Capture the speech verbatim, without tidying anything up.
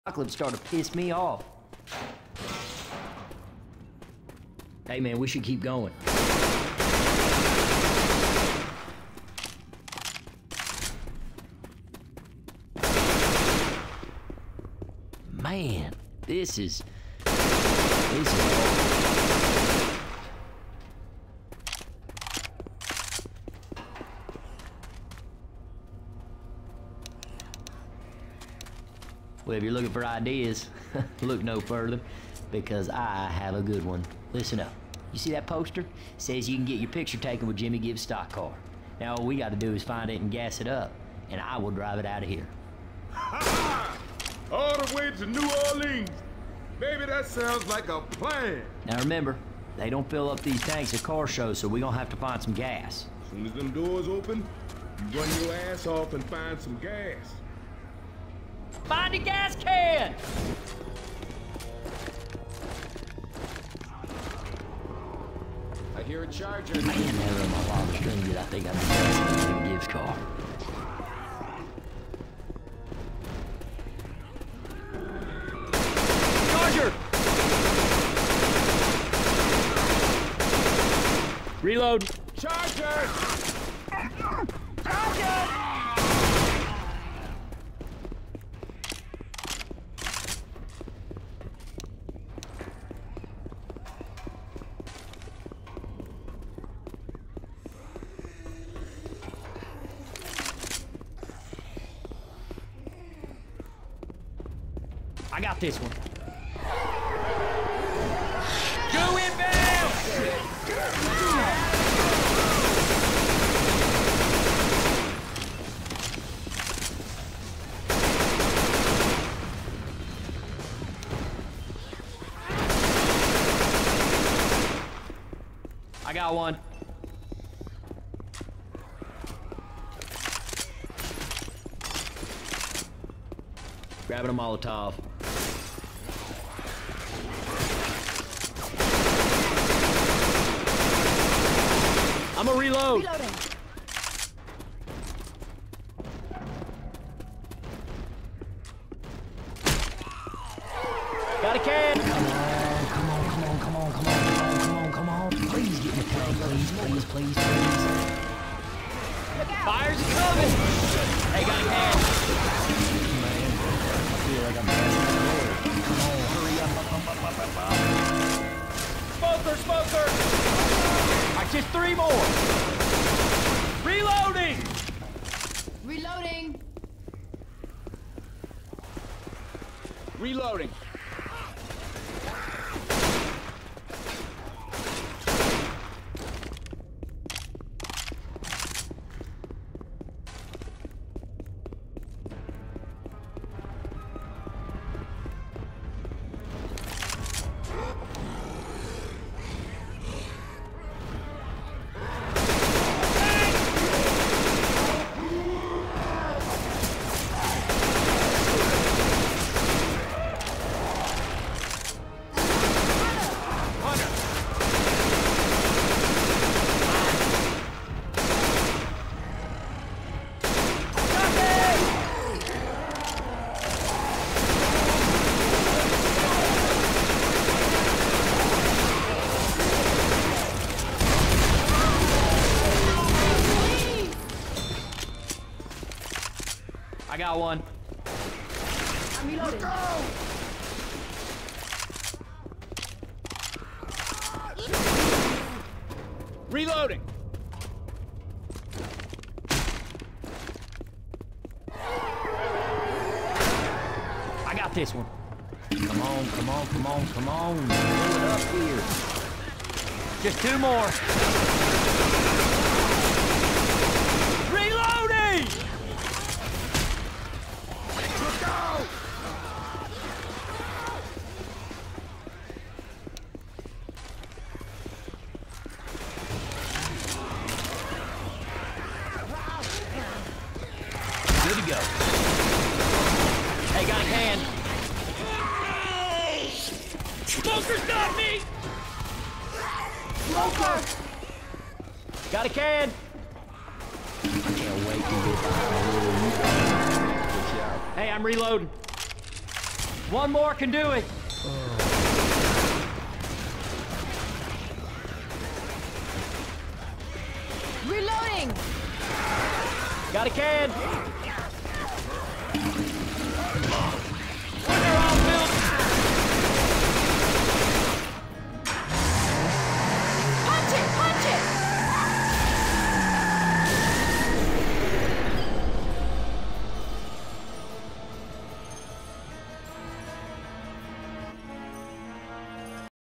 Apocalypse started to piss me off. Hey man, we should keep going. Man, this is... This is... Well, if you're looking for ideas, look no further, because I have a good one. Listen up. You see that poster? It says you can get your picture taken with Jimmy Gibbs' stock car. Now all we got to do is find it and gas it up, and I will drive it out of here. Ha! All the way to New Orleans. Baby, that sounds like a plan. Now remember, they don't fill up these tanks at car shows, so we're gonna have to find some gas. As soon as them doors open, you run your ass off and find some gas. Find a gas can! I hear a charger. Man, never in my wildest dreams did I think I'd be gas in Jimmy Gibbs' car. Charger! Reload! Charger! Charger! I got this one. Go inbound! I got one. Grabbing a Molotov. I'm gonna reload. Reloading. Got a can. Come on, come on, come on, come on, come on, come on, come on, come on. Please get in the tank, please, please, please, please. Fire's coming. Hey, got a can. Man, I feel like I'm passing out. Come on, hurry up, up, up, up, up, up. Smoker, smoker. All right, just three more. Reloading. Reloading. Reloading. I got one. I'm reloading. Let's go! Reloading. I got this one. Come on, come on, come on, come on. Pull it up here. Just two more. Reloading! Let's go! Good to go. Hey, got a can. Smoker's got me! Smoker! Got a can! I can't wait to get behind the wheel. Hey, I'm reloading. One more can do it. Reloading! Got a can.